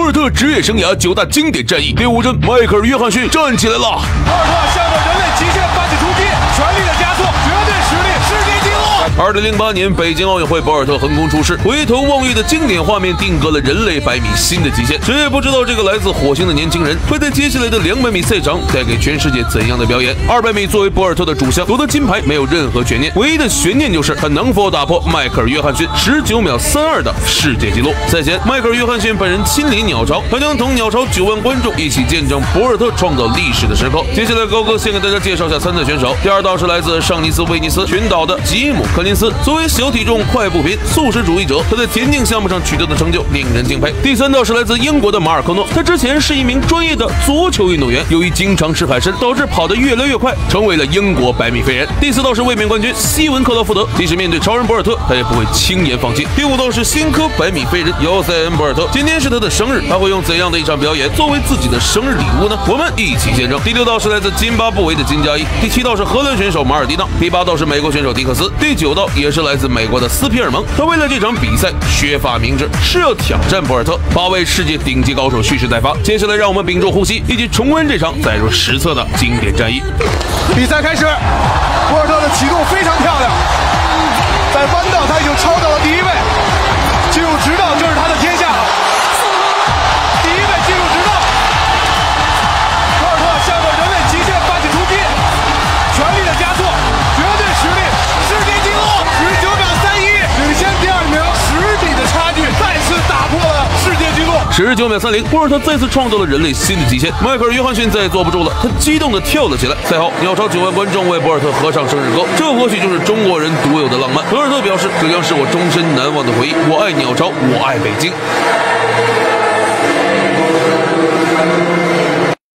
尔特职业生涯9大经典战役第5阵，迈克尔·约翰逊站起来了。 博尔特向着人类极限发起冲击，全力的加速，绝对实力，世界纪录。 2008年北京奥运会，博尔特横空出世，回头望月的经典画面定格了人类100米新的极限。谁也不知道这个来自火星的年轻人会在接下来的200米赛场带给全世界怎样的表演。200米作为博尔特的主项，夺得金牌没有任何悬念，唯一的悬念就是他能否打破迈克尔·约翰逊19秒32的世界纪录。赛前，迈克尔·约翰逊本人亲临鸟巢，他将同鸟巢9万观众一起见证博尔特创造历史的时刻。接下来，高哥先给大家介绍下参赛选手。第2道是来自上尼斯威尼斯群岛的吉姆·柯林斯，作为小体重快步频素食主义者，他在田径项目上取得的成就令人敬佩。第3道是来自英国的马尔科诺，他之前是一名专业的足球运动员，由于经常吃海参，导致跑得越来越快，成为了英国100米飞人。第4道是卫冕冠军希文克劳福德，即使面对超人博尔特，他也不会轻言放弃。第5道是新科100米飞人姚塞恩·博尔特，今天是他的生日，他会用怎样的一场表演作为自己的生日礼物呢？我们一起见证。第6道是来自津巴布韦的金嘉伊，第7道是荷兰选手马尔蒂纳，第8道是美国选手迪克斯，第9道也是来自美国的斯皮尔蒙。他为了这场比赛削发明志，是要挑战博尔特。8位世界顶级高手蓄势待发，接下来让我们屏住呼吸，一起重温这场载入史册的经典战役。 比赛开始，博尔特的启动非常漂亮，在弯道他已经超到了第1位，进入直道就是他的天下。第1位进入直道，博尔特向着人类极限发起冲击，全力的加速，绝对实力，世界纪录19秒31，领先第2名10米的差距，再次打破了世界纪录。 19秒30，博尔特再次创造了人类新的极限。迈克尔·约翰逊再也坐不住了，他激动地跳了起来。赛后，鸟巢9万观众为博尔特合唱生日歌，这或许就是中国人独有的浪漫。博尔特表示，这将是我终身难忘的回忆。我爱鸟巢，我爱北京。